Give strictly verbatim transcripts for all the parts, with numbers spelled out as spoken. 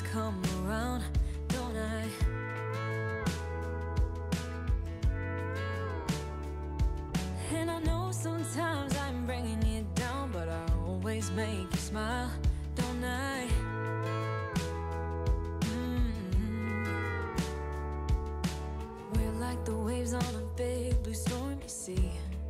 come around, don't I? And I know sometimes I'm bringing you down, but I always make you smile, don't I? Mm-hmm. We're like the waves on a big blue stormy sea,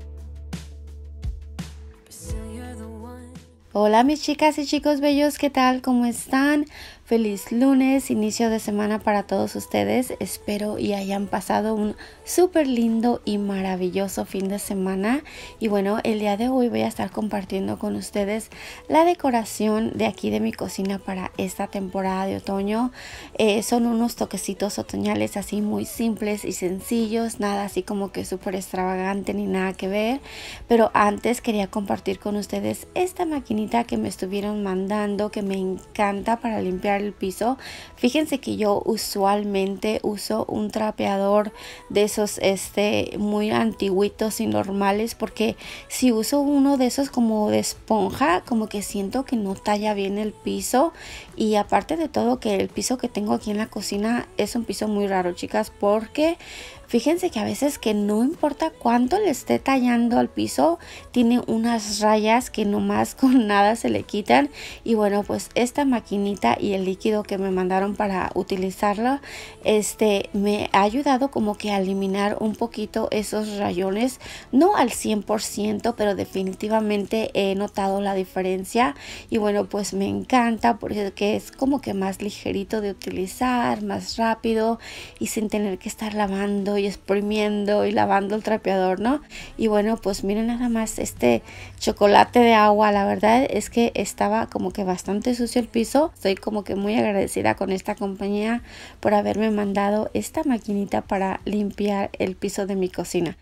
but still you're the one. Hola mis chicas y chicos bellos, ¿qué tal? ¿Cómo están? Feliz lunes, inicio de semana para todos ustedes. Espero y hayan pasado un súper lindo y maravilloso fin de semana. Y bueno, el día de hoy voy a estar compartiendo con ustedes la decoración de aquí de mi cocina para esta temporada de otoño. Eh, son unos toquecitos otoñales así muy simples y sencillos, nada así como que súper extravagante ni nada que ver. Pero antes quería compartir con ustedes esta maquinita que me estuvieron mandando, que me encanta para limpiar el piso. Fíjense que yo usualmente uso un trapeador de esos este muy antiguitos y normales, porque si uso uno de esos como de esponja, como que siento que no talla bien el piso. Y aparte de todo, que el piso que tengo aquí en la cocina es un piso muy raro, chicas, porque fíjense que a veces que no importa cuánto le esté tallando al piso, tiene unas rayas que nomás con nada se le quitan. Y bueno, pues esta maquinita y el líquido que me mandaron para utilizarla, este me ha ayudado como que a eliminar un poquito esos rayones, no al cien por ciento, pero definitivamente he notado la diferencia. Y bueno, pues me encanta porque es como que más ligerito de utilizar, más rápido y sin tener que estar lavando y exprimiendo y lavando el trapeador, ¿no? Y bueno, pues miren nada más este chocolate de agua. La verdad es que estaba como que bastante sucio el piso. Estoy como que muy agradecida con esta compañía por haberme mandado esta maquinita para limpiar el piso de mi cocina.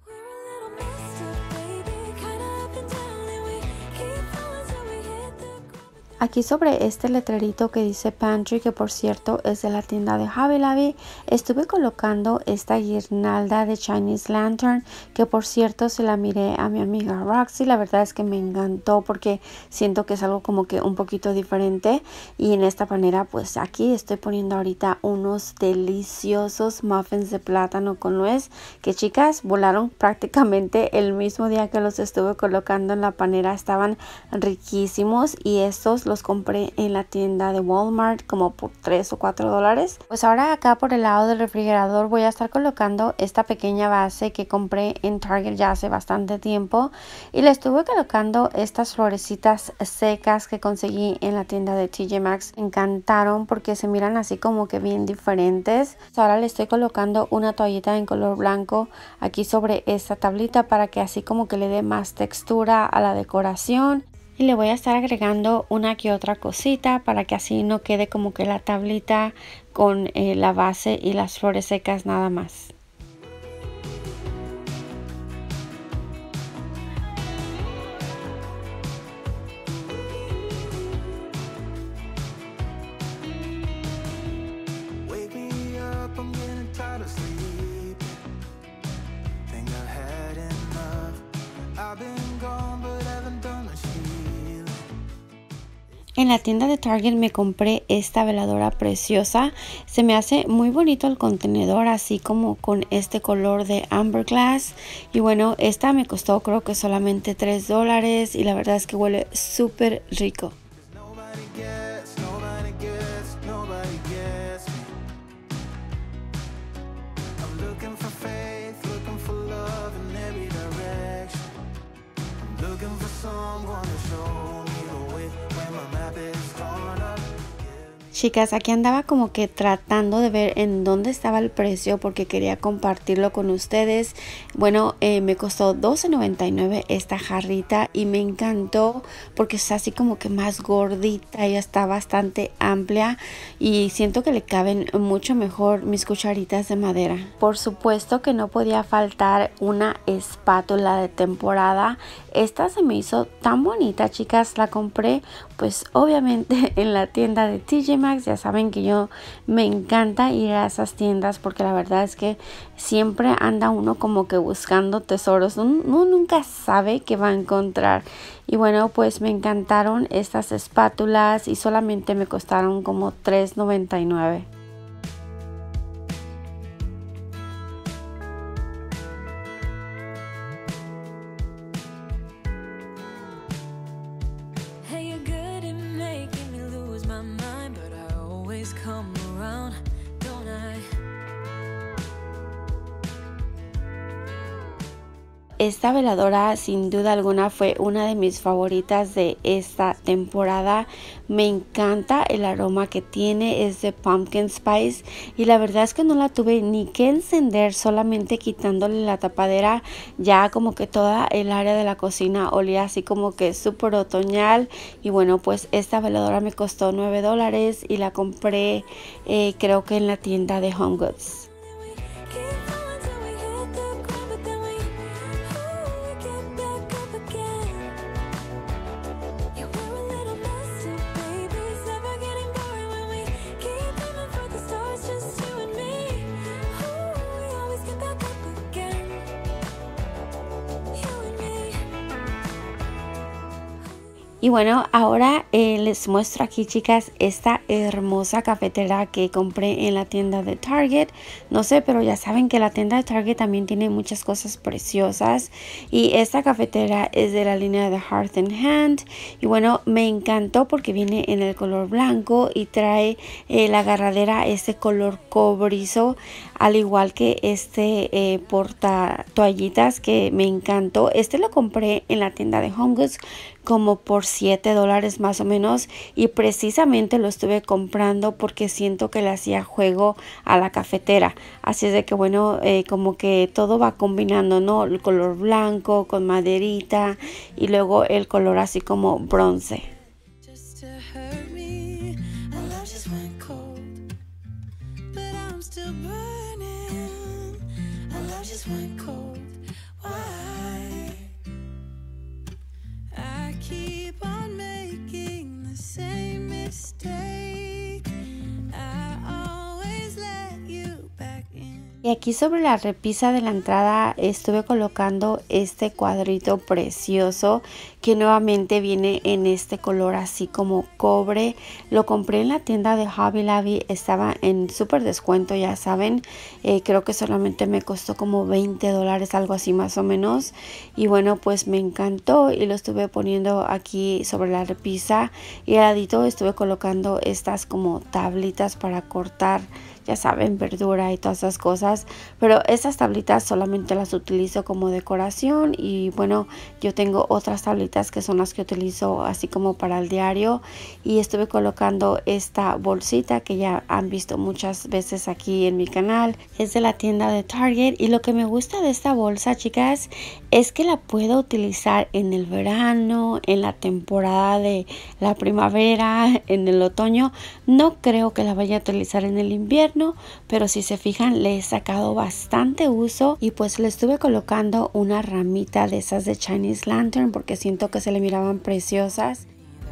Aquí sobre este letrerito que dice Pantry, que por cierto es de la tienda de Hobby Lobby, estuve colocando esta guirnalda de Chinese Lantern, que por cierto se la miré a mi amiga Roxy. La verdad es que me encantó porque siento que es algo como que un poquito diferente. Y en esta manera pues aquí estoy poniendo ahorita unos deliciosos muffins de plátano con nuez, que chicas volaron prácticamente el mismo día que los estuve colocando en la panera. Estaban riquísimos y estos los compré en la tienda de Walmart como por tres o cuatro dólares. Pues ahora acá por el lado del refrigerador voy a estar colocando esta pequeña base que compré en Target ya hace bastante tiempo, y le estuve colocando estas florecitas secas que conseguí en la tienda de T J Maxx. Me encantaron porque se miran así como que bien diferentes. Ahora le estoy colocando una toallita en color blanco aquí sobre esta tablita para que así como que le dé más textura a la decoración. Y le voy a estar agregando una que otra cosita para que así no quede como que la tablita con eh, la base y las flores secas nada más. En la tienda de Target me compré esta veladora preciosa. Se me hace muy bonito el contenedor, así como con este color de amber glass. Y bueno, esta me costó creo que solamente tres dólares y la verdad es que huele súper rico. Chicas, aquí andaba como que tratando de ver en dónde estaba el precio porque quería compartirlo con ustedes. Bueno, eh, me costó doce noventa y nueve esta jarrita y me encantó porque es así como que más gordita y está bastante amplia y siento que le caben mucho mejor mis cucharitas de madera. Por supuesto que no podía faltar una espátula de temporada. Esta se me hizo tan bonita, chicas. La compré pues obviamente en la tienda de T J Maxx snacks. Ya saben que yo me encanta ir a esas tiendas porque la verdad es que siempre anda uno como que buscando tesoros. Uno nunca sabe qué va a encontrar. Y bueno, pues me encantaron estas espátulas y solamente me costaron como tres noventa y nueve. Esta veladora sin duda alguna fue una de mis favoritas de esta temporada. Me encanta el aroma que tiene, es de pumpkin spice y la verdad es que no la tuve ni que encender, solamente quitándole la tapadera ya como que toda el área de la cocina olía así como que súper otoñal. Y bueno, pues esta veladora me costó nueve dólares y la compré eh, creo que en la tienda de Home Goods. Y bueno, ahora eh, les muestro aquí, chicas, esta hermosa cafetera que compré en la tienda de Target. No sé, pero ya saben que la tienda de Target también tiene muchas cosas preciosas. Y esta cafetera es de la línea de Hearth and Hand. Y bueno, me encantó porque viene en el color blanco y trae eh, la agarradera este color cobrizo. Al igual que este eh, porta toallitas que me encantó. Este lo compré en la tienda de Home Goods como por siete dólares más o menos, y precisamente lo estuve comprando porque siento que le hacía juego a la cafetera. Así es de que bueno, eh, como que todo va combinando, ¿no? El color blanco con maderita y luego el color así como bronce. Y aquí sobre la repisa de la entrada estuve colocando este cuadrito precioso que nuevamente viene en este color así como cobre. Lo compré en la tienda de Hobby Lobby, estaba en súper descuento, ya saben. Eh, creo que solamente me costó como veinte dólares, algo así más o menos. Y bueno, pues me encantó y lo estuve poniendo aquí sobre la repisa. Y al ladito estuve colocando estas como tablitas para cortar, ya saben, verdura y todas esas cosas, pero esas tablitas solamente las utilizo como decoración. Y bueno, yo tengo otras tablitas que son las que utilizo así como para el diario. Y estuve colocando esta bolsita que ya han visto muchas veces aquí en mi canal, es de la tienda de Target. Y lo que me gusta de esta bolsa, chicas, es que la puedo utilizar en el verano, en la temporada de la primavera, en el otoño. No creo que la vaya a utilizar en el invierno, pero si se fijan le he sacado bastante uso. Y pues le estuve colocando una ramita de esas de Chinese Lantern porque siento que se le miraban preciosas.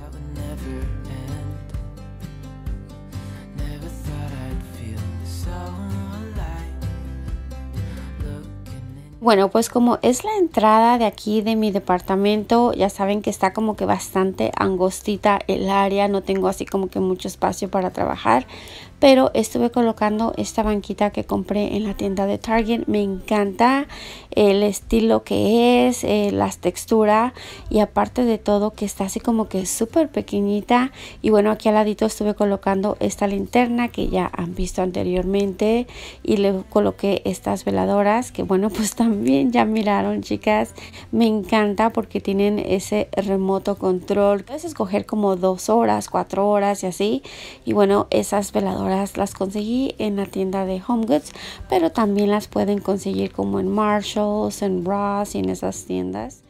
Bueno, pues como es la entrada de aquí de mi departamento, ya saben que está como que bastante angostita el área, no tengo así como que mucho espacio para trabajar, pero estuve colocando esta banquita que compré en la tienda de Target. Me encanta el estilo que es, eh, las texturas, y aparte de todo que está así como que súper pequeñita. Y bueno, aquí al ladito estuve colocando esta linterna que ya han visto anteriormente, y le coloqué estas veladoras que bueno, pues también ya miraron, chicas. Me encanta porque tienen ese remoto control, puedes escoger como dos horas, cuatro horas y así. Y bueno, esas veladoras las conseguí en la tienda de Home Goods, pero también las pueden conseguir como en Marshalls, en Ross y en esas tiendas.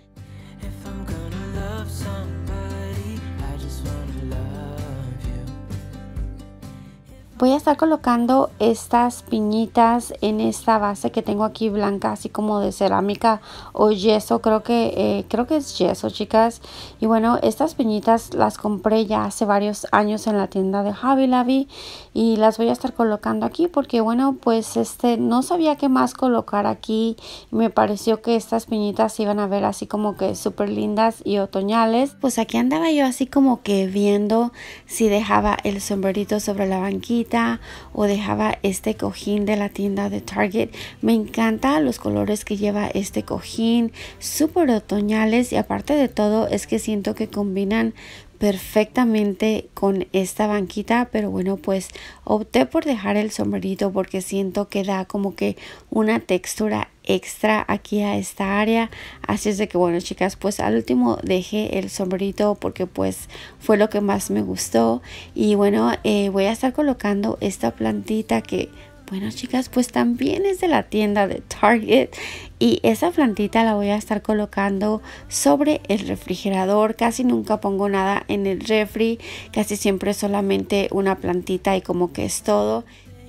Voy a estar colocando estas piñitas en esta base que tengo aquí blanca, así como de cerámica o yeso. Creo que eh, creo que es yeso, chicas. Y bueno, estas piñitas las compré ya hace varios años en la tienda de Hobby Lobby y las voy a estar colocando aquí porque bueno, pues este no sabía qué más colocar aquí. Me pareció que estas piñitas iban a ver así como que súper lindas y otoñales. Pues aquí andaba yo así como que viendo si dejaba el sombrerito sobre la banquita o dejaba este cojín de la tienda de Target. Me encantan los colores que lleva este cojín, súper otoñales, y aparte de todo es que siento que combinan perfectamente con esta banquita. Pero bueno, pues opté por dejar el sombrerito porque siento que da como que una textura extra aquí a esta área. Así es de que bueno, chicas, pues al último dejé el sombrerito porque pues fue lo que más me gustó. Y bueno, eh, voy a estar colocando esta plantita que bueno, chicas, pues también es de la tienda de Target, y esa plantita la voy a estar colocando sobre el refrigerador. Casi nunca pongo nada en el refri, casi siempre solamente una plantita y como que es todo.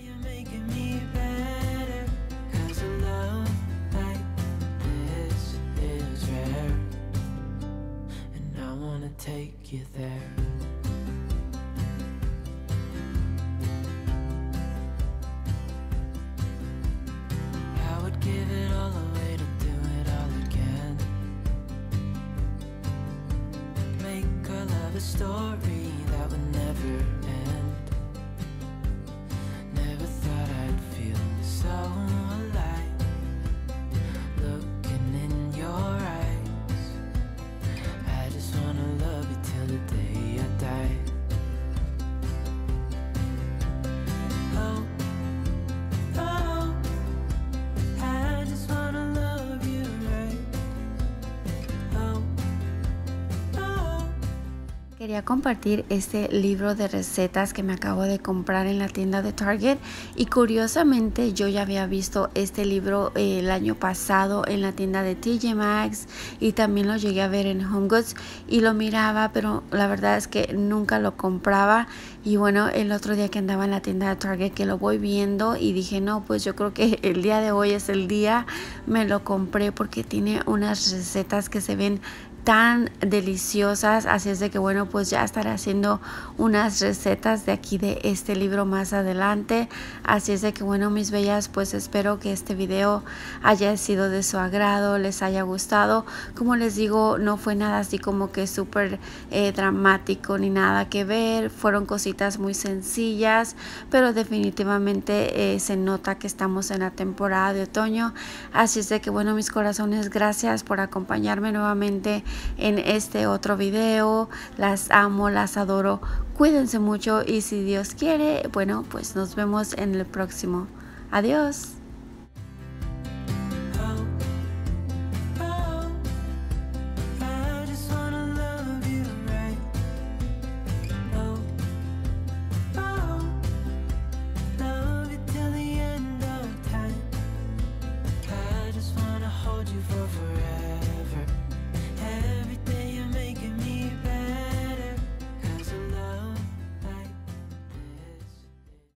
Story that would never end. Never thought I'd feel so alive, looking in your eyes. I just wanna love you till the day I die. Oh, oh, I just wanna love you right. Oh. Quería compartir este libro de recetas que me acabo de comprar en la tienda de Target, y curiosamente yo ya había visto este libro eh, el año pasado en la tienda de T J Maxx, y también lo llegué a ver en Home Goods y lo miraba, pero la verdad es que nunca lo compraba. Y bueno, el otro día que andaba en la tienda de Target que lo voy viendo y dije no, pues yo creo que el día de hoy es el día. Me lo compré porque tiene unas recetas que se ven tan deliciosas, así es de que bueno, pues ya estaré haciendo unas recetas de aquí de este libro más adelante. Así es de que bueno, mis bellas, pues espero que este video haya sido de su agrado, les haya gustado. Como les digo, no fue nada así como que súper eh, dramático ni nada que ver, fueron cositas muy sencillas, pero definitivamente eh, se nota que estamos en la temporada de otoño. Así es de que bueno, mis corazones, gracias por acompañarme nuevamente en este otro video. Las amo, las adoro, cuídense mucho y si Dios quiere, bueno, pues nos vemos en el próximo. Adiós.